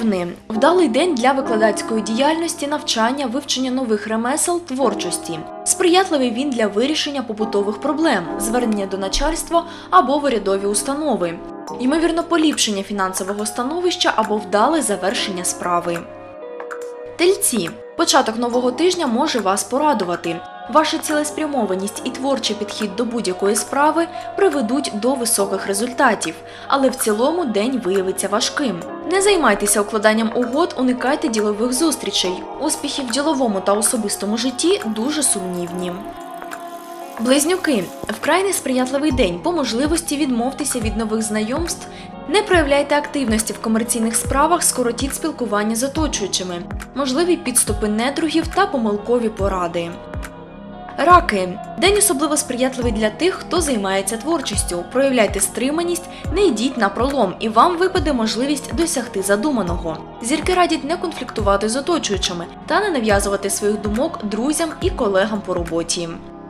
Овни – вдалий день для викладацької діяльності, навчання, вивчення нових ремесел, творчості. Сприятливий він для вирішення побутових проблем, звернення до начальства або в урядові установи. Ймовірно, поліпшення фінансового становища або вдале завершення справи. Тельці. Початок нового тижня може вас порадувати. Ваша цілеспрямованість і творчий підхід до будь-якої справи приведуть до високих результатів, але в цілому день виявиться важким. Не займайтеся укладанням угод, уникайте ділових зустрічей. Успіхи в діловому та особистому житті дуже сумнівні. Близнюки. Вкрай несприятливий день. По можливості відмовтеся від нових знайомств. Не проявляйте активності в комерційних справах, скоротіть спілкування з оточуючими. Можливі підступи недругів та помилкові поради. Раки. День особливо сприятливий для тих, хто займається творчістю. Проявляйте стриманість, не йдіть на пролом, і вам випаде можливість досягти задуманого. Зірки радять не конфліктувати з оточуючими та не нав'язувати своїх думок друзям і колегам по роботі.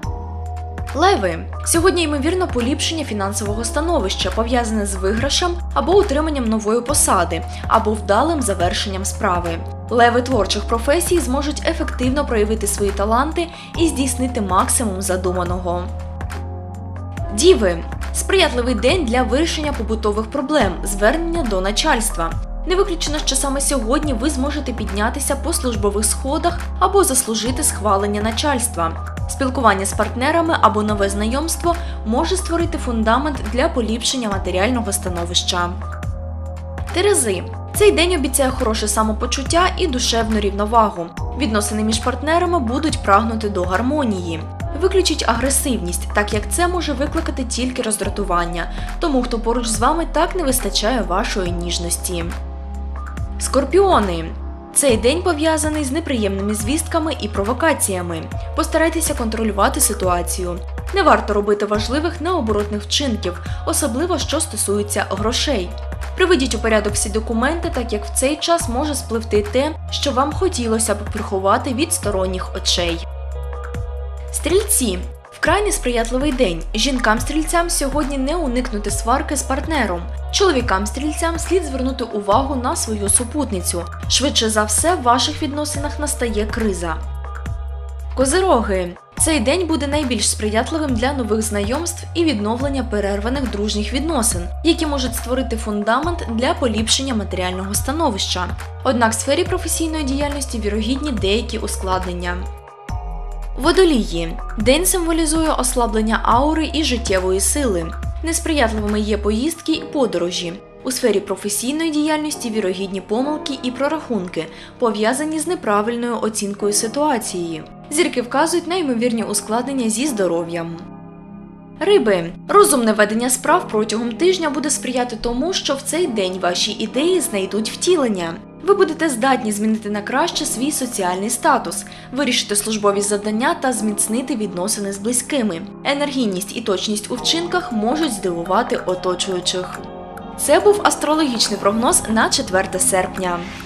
Леви. Сьогодні, ймовірно, поліпшення фінансового становища, пов'язане з виграшем або утриманням нової посади, або вдалим завершенням справи. Леви творчих професій зможуть ефективно проявити свої таланти і здійснити максимум задуманого. Діви. Сприятливий день для вирішення побутових проблем, звернення до начальства. Не виключено, що саме сьогодні ви зможете піднятися по службових сходах або заслужити схвалення начальства. Спілкування з партнерами або нове знайомство може створити фундамент для поліпшення матеріального становища. Терези. Цей день обіцяє хороше самопочуття і душевну рівновагу. Відносини між партнерами будуть прагнути до гармонії. Виключіть агресивність, так як це може викликати тільки роздратування. Тому, хто поруч з вами, так не вистачає вашої ніжності. Скорпіони. Цей день пов'язаний з неприємними звістками і провокаціями. Постарайтеся контролювати ситуацію. Не варто робити важливих необоротних вчинків, особливо що стосується грошей. Приведіть у порядок всі документи, так як в цей час може спливти те, що вам хотілося б приховати від сторонніх очей. Стрільці. Вкрай несприятливий день. Жінкам-стрільцям сьогодні не уникнути сварки з партнером. Чоловікам-стрільцям слід звернути увагу на свою супутницю. Швидше за все, в ваших відносинах настає криза. Козироги. Цей день буде найбільш сприятливим для нових знайомств і відновлення перерваних дружніх відносин, які можуть створити фундамент для поліпшення матеріального становища. Однак в сфері професійної діяльності вірогідні деякі ускладнення. Водолії. День символізує ослаблення аури і життєвої сили. Несприятливими є поїздки і подорожі. У сфері професійної діяльності вірогідні помилки і прорахунки, пов'язані з неправильною оцінкою ситуації. Зірки вказують на ймовірні ускладнення зі здоров'ям. Риби. Розумне ведення справ протягом тижня буде сприяти тому, що в цей день ваші ідеї знайдуть втілення. Ви будете здатні змінити на краще свій соціальний статус, вирішити службові завдання та зміцнити відносини з близькими. Енергійність і точність у вчинках можуть здивувати оточуючих. Це був астрологічний прогноз на 4 серпня.